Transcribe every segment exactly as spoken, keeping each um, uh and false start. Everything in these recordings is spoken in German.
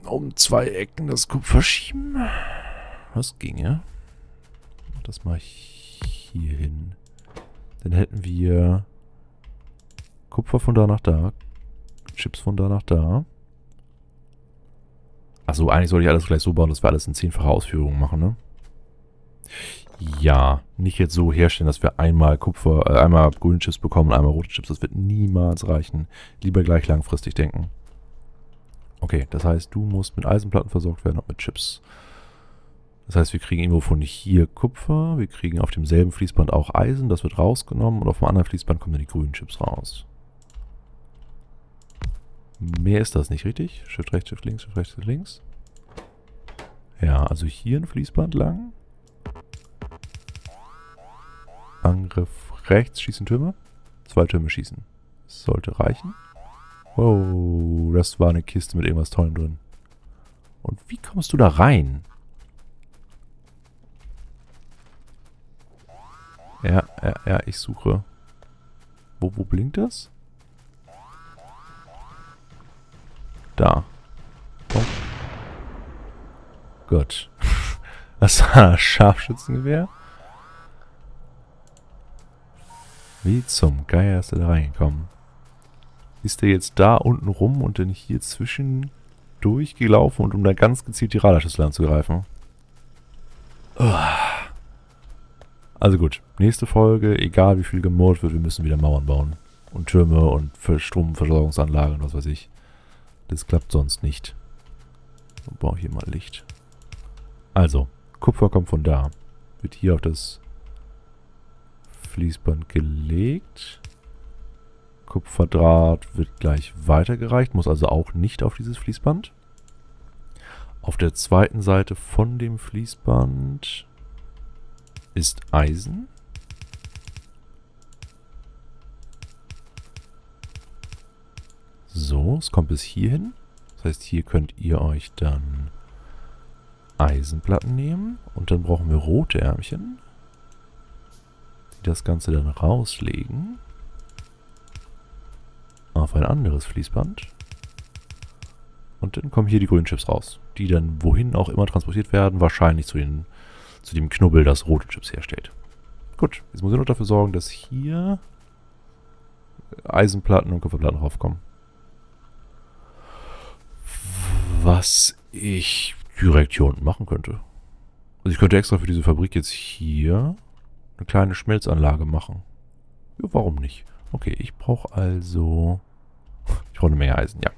um zwei Ecken das Kupfer schieben. Das ginge. Das mache ich hier hin. Dann hätten wir Kupfer von da nach da. Chips von da nach da. Achso, eigentlich sollte ich alles gleich so bauen, dass wir alles in zehnfacher Ausführung machen, ne? Ja, nicht jetzt so herstellen, dass wir einmal Kupfer, äh, einmal grüne Chips bekommen, einmal rote Chips. Das wird niemals reichen. Lieber gleich langfristig denken. Okay, das heißt, du musst mit Eisenplatten versorgt werden und mit Chips. Das heißt, wir kriegen irgendwo von hier Kupfer, wir kriegen auf demselben Fließband auch Eisen, das wird rausgenommen und auf dem anderen Fließband kommen dann die grünen Chips raus. Mehr ist das nicht, richtig? Shift rechts, Shift links, Shift rechts, Shift links. Ja, also hier ein Fließband lang. Angriff rechts, schießen Türme. Zwei Türme schießen. Das sollte reichen. Wow, das war eine Kiste mit irgendwas Tollem drin. Und wie kommst du da rein? Ja, ja, ja, ich suche. Wo, wo blinkt das? Da. Oh. Gut. Das war ein Scharfschützengewehr. Wie zum Geier ist er da reingekommen? Ist der jetzt da unten rum und dann hier zwischen durchgelaufen und um da ganz gezielt die Radarschüssel anzugreifen? Also gut, nächste Folge, egal wie viel gemurrt wird, wir müssen wieder Mauern bauen. Und Türme und Stromversorgungsanlagen und was weiß ich. Das klappt sonst nicht. Ich brauche hier mal Licht. Also, Kupfer kommt von da. Wird hier auf das Fließband gelegt. Kupferdraht wird gleich weitergereicht, muss also auch nicht auf dieses Fließband. Auf der zweiten Seite von dem Fließband ist Eisen. So, es kommt bis hierhin. Das heißt, hier könnt ihr euch dann Eisenplatten nehmen. Und dann brauchen wir rote Ärmchen, die das Ganze dann rauslegen auf ein anderes Fließband. Und dann kommen hier die grünen Chips raus, die dann wohin auch immer transportiert werden, wahrscheinlich zu, den, zu dem Knubbel, das rote Chips herstellt. Gut, jetzt muss ich nur dafür sorgen, dass hier Eisenplatten und Kupferplatten raufkommen. Was ich direkt hier unten machen könnte. Also ich könnte extra für diese Fabrik jetzt hier eine kleine Schmelzanlage machen. Ja, warum nicht? Okay, ich brauche also... Ich brauche eine Menge Eisen, ja.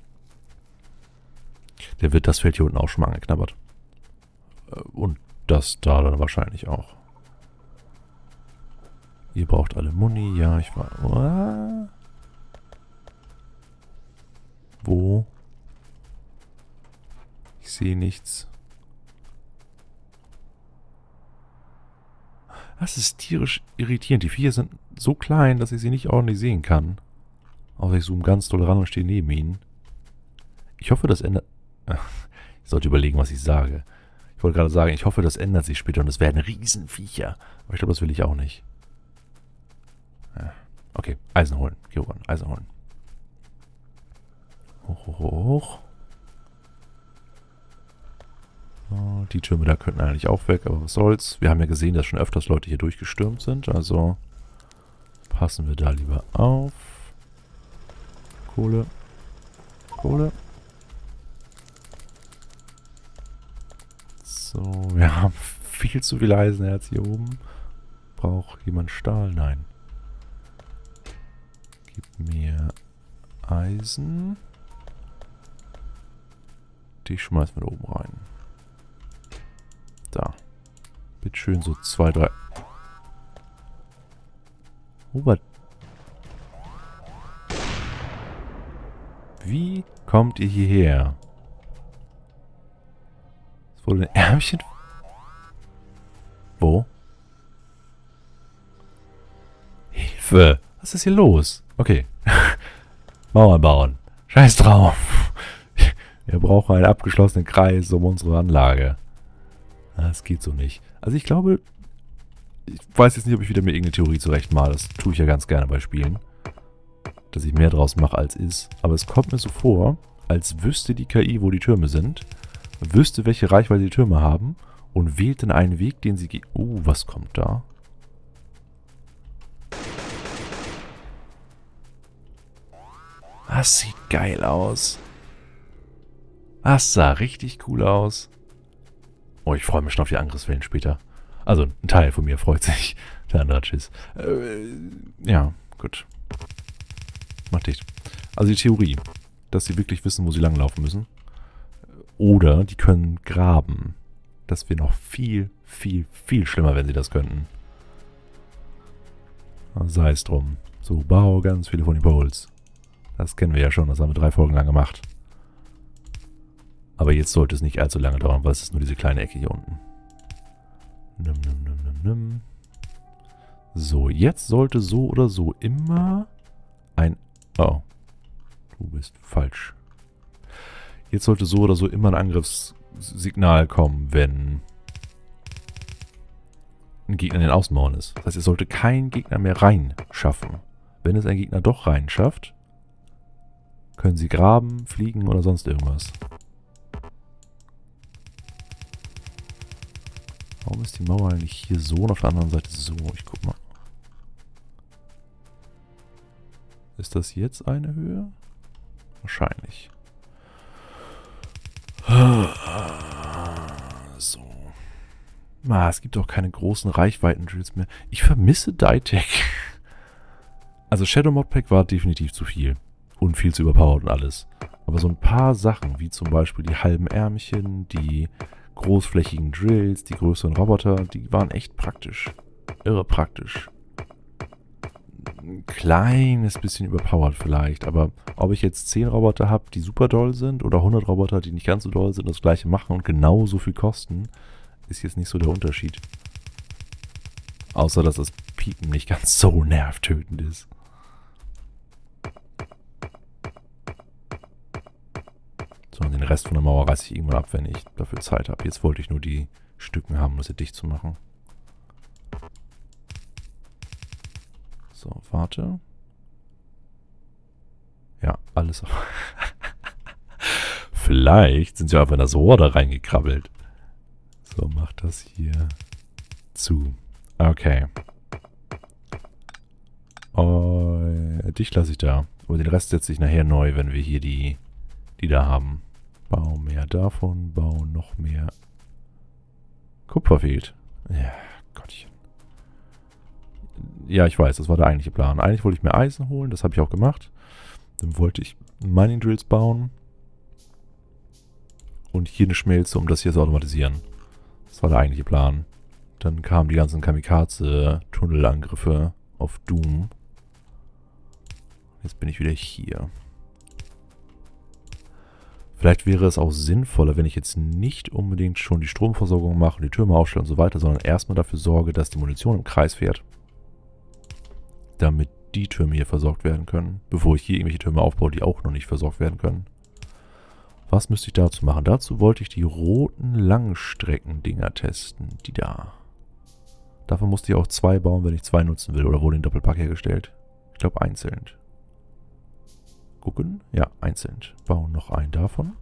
Der wird das Feld hier unten auch schon mal angeknabbert. Und das da dann wahrscheinlich auch. Ihr braucht alle Muni, ja, ich war... Wo? Ich sehe nichts. Das ist tierisch irritierend. Die Viecher sind so klein, dass ich sie nicht ordentlich sehen kann. Außer ich zoome ganz doll ran und stehe neben ihnen. Ich hoffe, das ändert... Ich sollte überlegen, was ich sage. Ich wollte gerade sagen, ich hoffe, das ändert sich später und es werden Riesenviecher. Aber ich glaube, das will ich auch nicht. Okay, Eisen holen. Georan, Eisen holen. Hoch, hoch, hoch. So, die Türme da könnten eigentlich auch weg, aber was soll's. Wir haben ja gesehen, dass schon öfters Leute hier durchgestürmt sind, also passen wir da lieber auf. Kohle. Kohle. So, wir haben viel zu viel Eisenerz hier oben. Braucht jemand Stahl? Nein. Gib mir Eisen. Die schmeißen wir da oben rein. Da. Bitteschön, so zwei, drei. Robert. Wie kommt ihr hierher? Es wurde ein Ärmchen. Wo? Hilfe! Was ist hier los? Okay. Mauern bauen. Scheiß drauf. Wir brauchen einen abgeschlossenen Kreis um unsere Anlage. Das geht so nicht. Also ich glaube, ich weiß jetzt nicht, ob ich wieder mir irgendeine Theorie zurechtmale. Das tue ich ja ganz gerne bei Spielen. Dass ich mehr draus mache, als ist. Aber es kommt mir so vor, als wüsste die K I, wo die Türme sind, wüsste, welche Reichweite die Türme haben und wählt dann einen Weg, den sie... Oh, was kommt da? Das sieht geil aus. Das sah richtig cool aus. Oh, ich freue mich schon auf die Angriffswellen später. Also, ein Teil von mir freut sich. Der andere hat Schiss. Äh, ja, gut. Mach dicht. Also die Theorie, dass sie wirklich wissen, wo sie langlaufen müssen. Oder die können graben. Das wäre noch viel, viel, viel schlimmer, wenn sie das könnten. Sei es drum. So, bau ganz viele von den Poles. Das kennen wir ja schon, das haben wir drei Folgen lang gemacht. Aber jetzt sollte es nicht allzu lange dauern, weil es ist nur diese kleine Ecke hier unten. Nimm, nimm, nimm, nimm, nimm. So, jetzt sollte so oder so immer ein... Oh, du bist falsch. Jetzt sollte so oder so immer ein Angriffssignal kommen, wenn ein Gegner in den Außenmauern ist. Das heißt, es sollte kein Gegner mehr rein schaffen. Wenn es ein Gegner doch rein schafft, können sie graben, fliegen oder sonst irgendwas. Warum ist die Mauer eigentlich hier so und auf der anderen Seite so? Ich guck mal. Ist das jetzt eine Höhe? Wahrscheinlich. So. Ah, es gibt auch keine großen Reichweiten-Drills mehr. Ich vermisse Ditech. Also Shadow Modpack war definitiv zu viel. Und viel zu überpowered und alles. Aber so ein paar Sachen, wie zum Beispiel die halben Ärmchen, die großflächigen Drills, die größeren Roboter, die waren echt praktisch. Irre praktisch. Ein kleines bisschen überpowered vielleicht, aber ob ich jetzt zehn Roboter habe, die super doll sind, oder hundert Roboter, die nicht ganz so doll sind, das gleiche machen und genauso viel kosten, ist jetzt nicht so der Unterschied. Außer, dass das Piepen nicht ganz so nervtötend ist. So, und den Rest von der Mauer reiße ich irgendwann ab, wenn ich dafür Zeit habe. Jetzt wollte ich nur die Stücken haben, um sie dicht zu machen. So, warte. Ja, alles. Vielleicht sind sie einfach in das Rohr da reingekrabbelt. So, mach das hier zu. Okay. Oh, dich lasse ich da. Aber den Rest setze ich nachher neu, wenn wir hier die, die da haben. Bau mehr davon, bau noch mehr. Kupfer fehlt. Ja, Gottchen. Ja, ich weiß, das war der eigentliche Plan. Eigentlich wollte ich mir Eisen holen, das habe ich auch gemacht. Dann wollte ich Mining Drills bauen. Und hier eine Schmelze, um das hier zu automatisieren. Das war der eigentliche Plan. Dann kamen die ganzen Kamikaze-Tunnelangriffe auf Doom. Jetzt bin ich wieder hier. Vielleicht wäre es auch sinnvoller, wenn ich jetzt nicht unbedingt schon die Stromversorgung mache und die Türme aufstelle und so weiter, sondern erstmal dafür sorge, dass die Munition im Kreis fährt. Damit die Türme hier versorgt werden können, bevor ich hier irgendwelche Türme aufbaue, die auch noch nicht versorgt werden können. Was müsste ich dazu machen? Dazu wollte ich die roten Langstrecken-Dinger testen. Die da. Davon musste ich auch zwei bauen, wenn ich zwei nutzen will. Oder wurde in Doppelpack hergestellt? Ich glaube einzeln. Gucken. Ja, einzeln. Bauen noch einen davon.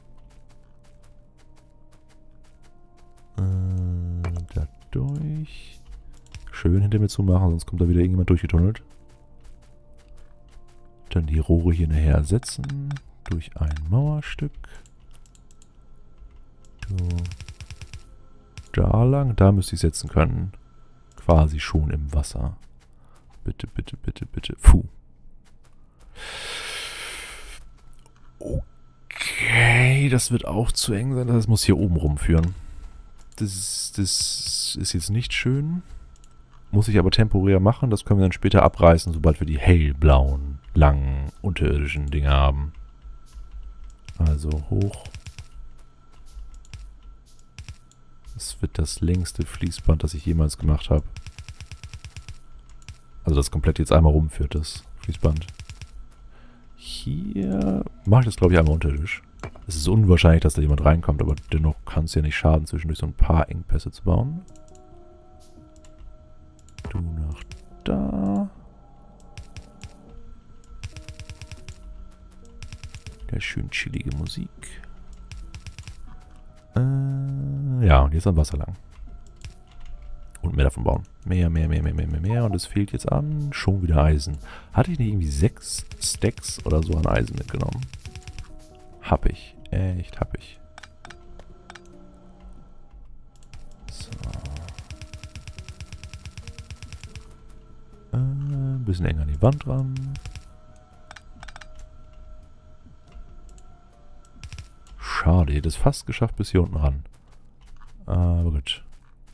Äh, da durch. Schön hinter mir zu machen, sonst kommt da wieder irgendjemand durchgetunnelt. Dann die Rohre hier nachher ersetzen. Durch ein Mauerstück. So. Da lang. Da müsste ich setzen können. Quasi schon im Wasser. Bitte, bitte, bitte, bitte. Puh. Okay, das wird auch zu eng sein. Das muss hier oben rumführen. Das, das ist jetzt nicht schön. Muss ich aber temporär machen. Das können wir dann später abreißen, sobald wir die hellblauen, langen, unterirdischen Dinge haben. Also hoch. Das wird das längste Fließband, das ich jemals gemacht habe. Also das komplett jetzt einmal rumführt, das Fließband. Hier mache ich das, glaube ich, einmal unterirdisch. Es ist unwahrscheinlich, dass da jemand reinkommt, aber dennoch kann es ja nicht schaden, zwischendurch so ein paar Engpässe zu bauen. Du nach da. Wieder schön chillige Musik. Äh, ja, und jetzt am Wasser lang. Und mehr davon bauen. Mehr, mehr, mehr, mehr, mehr, mehr, mehr. Und es fehlt jetzt an schon wieder Eisen. Hatte ich nicht irgendwie sechs Stacks oder so an Eisen mitgenommen? Hab ich. Echt, hab ich. So. Äh, ein bisschen enger an die Wand ran. Schade, ihr habt es fast geschafft bis hier unten ran. Aber gut.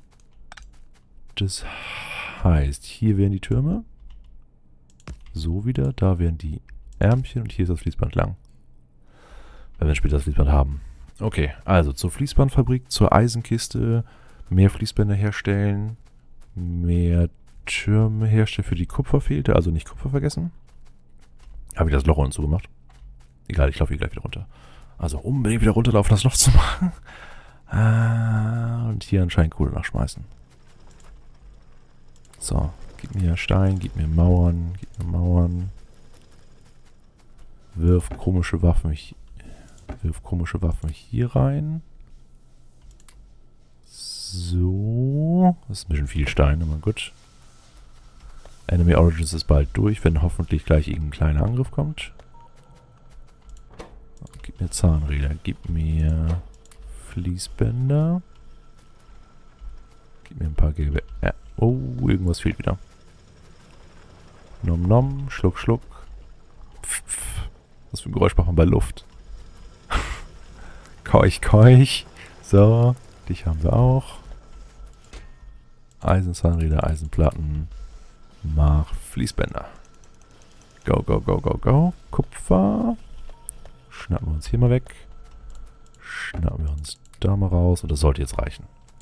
Das heißt, hier wären die Türme. So wieder. Da wären die Ärmchen und hier ist das Fließband lang. Wenn wir später das Fließband haben. Okay, also zur Fließbandfabrik, zur Eisenkiste, mehr Fließbänder herstellen, mehr Türme herstellen für die Kupfer fehlte, also nicht Kupfer vergessen. Habe ich das Loch unten zugemacht? Egal, ich laufe hier gleich wieder runter. Also unbedingt wieder runterlaufen, das Loch zu machen. Ah, und hier anscheinend Kohle nachschmeißen. So, gib mir Stein, gib mir Mauern, gib mir Mauern. Wirf komische Waffen, ich, wirf komische Waffen hier rein. So, das ist ein bisschen viel Stein, aber gut. Enemy Origins ist bald durch, wenn hoffentlich gleich irgendein kleiner Angriff kommt. Gib mir Zahnräder, gib mir Fließbänder. Gib mir ein paar gelbe... Äh, oh, irgendwas fehlt wieder. Nom nom, schluck schluck. Pff, pff. Was für ein Geräusch macht man bei Luft? Keuch, keuch. So, dich haben wir auch. Eisenzahnräder, Eisenplatten. Mach Fließbänder. Go, go, go, go, go. Kupfer. Schnappen wir uns hier mal weg. Schnappen wir uns da mal raus. Und das sollte jetzt reichen.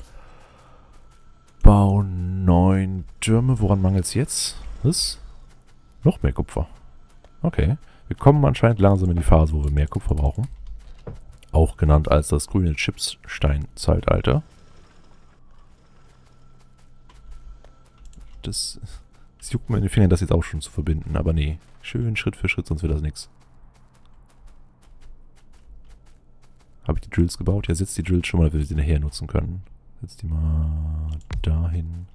Bau neun Türme. Woran mangelt es jetzt? Was? Noch mehr Kupfer. Okay. Wir kommen anscheinend langsam in die Phase, wo wir mehr Kupfer brauchen. Auch genannt als das grüne Chipsstein-Zeitalter. Das, das juckt mir in den Fingern, das jetzt auch schon zu verbinden. Aber nee. Schön Schritt für Schritt, sonst wird das nichts. Habe ich die Drills gebaut? Ja, setz die Drills schon mal, damit wir sie nachher nutzen können. Setz die mal dahin.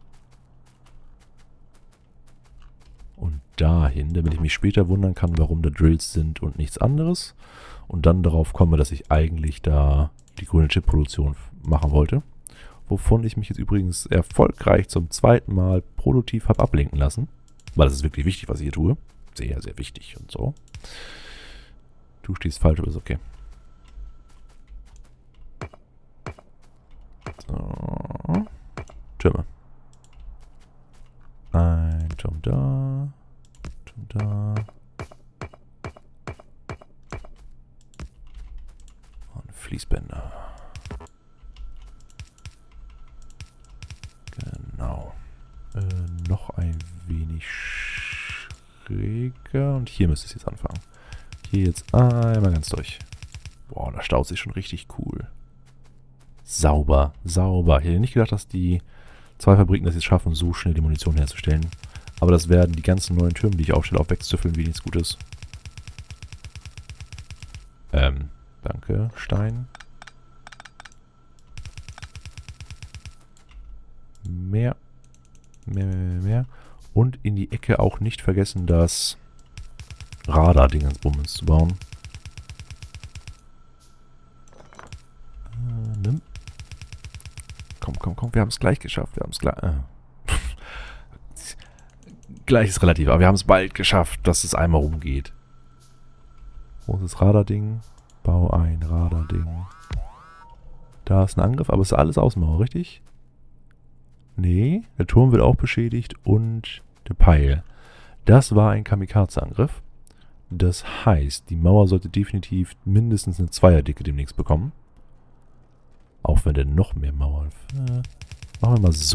Und dahin, damit ich mich später wundern kann, warum da Drills sind und nichts anderes. Und dann darauf komme, dass ich eigentlich da die grüne Chip-Produktion machen wollte. Wovon ich mich jetzt übrigens erfolgreich zum zweiten Mal produktiv habe ablenken lassen. Weil das ist wirklich wichtig, was ich hier tue. Sehr, sehr wichtig und so. Du stehst falsch, aber ist okay. So. Türme. Ein Turm da. Turm da. Und Fließbänder. Genau. Äh, noch ein wenig schräger. Und hier müsste es jetzt anfangen. Hier jetzt einmal ganz durch. Boah, da staut sich schon richtig cool. Sauber, sauber. Ich hätte nicht gedacht, dass die zwei Fabriken das jetzt schaffen, so schnell die Munition herzustellen. Aber das werden die ganzen neuen Türme, die ich aufstelle, auch wegzüffeln, wie nichts Gutes. Ähm, danke, Stein. Mehr. Mehr, mehr, mehr, mehr. Und in die Ecke auch nicht vergessen, das Radar-Dingensbummens zu bauen. Äh, nimm. Komm, komm, komm, wir haben es gleich geschafft. Wir haben es gleich... Äh. Gleich ist relativ, aber wir haben es bald geschafft, dass es einmal rumgeht. Wo ist das Radar-Ding? Bau ein Radar-Ding. Da ist ein Angriff, aber es ist alles Außenmauer, richtig? Nee, der Turm wird auch beschädigt und der Peil. Das war ein Kamikaze-Angriff. Das heißt, die Mauer sollte definitiv mindestens eine Zweierdicke demnächst bekommen. Auch wenn der noch mehr Mauer... Äh, machen wir mal so.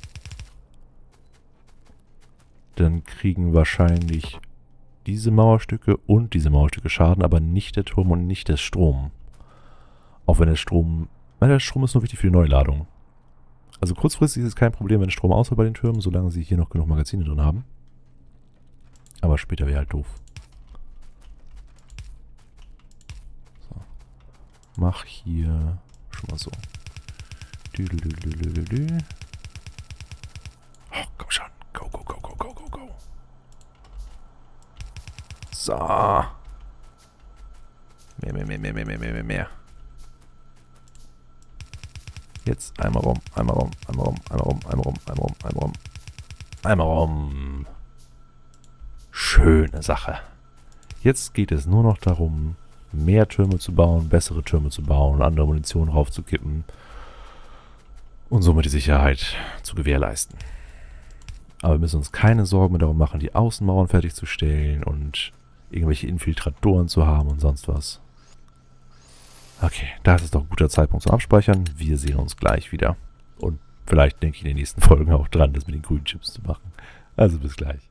Dann kriegen wahrscheinlich diese Mauerstücke und diese Mauerstücke Schaden, aber nicht der Turm und nicht der Strom. Auch wenn der Strom... Nein, der Strom ist nur wichtig für die Neuladung. Also kurzfristig ist es kein Problem, wenn Strom ausfällt bei den Türmen, solange sie hier noch genug Magazine drin haben. Aber später wäre halt doof. mach hier schon mal so. Düdelüdelüdelü. Oh, komm schon. Go, go, go, go, go, go, go. So. Mehr, mehr, mehr, mehr, mehr, mehr, mehr, mehr. Jetzt einmal rum, einmal rum, einmal rum, einmal rum, einmal rum, einmal rum, einmal rum. Einmal rum. Schöne Sache. Jetzt geht es nur noch darum, mehr Türme zu bauen, bessere Türme zu bauen, andere Munition raufzukippen und somit die Sicherheit zu gewährleisten. Aber wir müssen uns keine Sorgen mehr darum machen, die Außenmauern fertigzustellen und irgendwelche Infiltratoren zu haben und sonst was. Okay, das ist doch ein guter Zeitpunkt zum Abspeichern. Wir sehen uns gleich wieder. Und vielleicht denke ich in den nächsten Folgen auch dran, das mit den grünen Chips zu machen. Also bis gleich.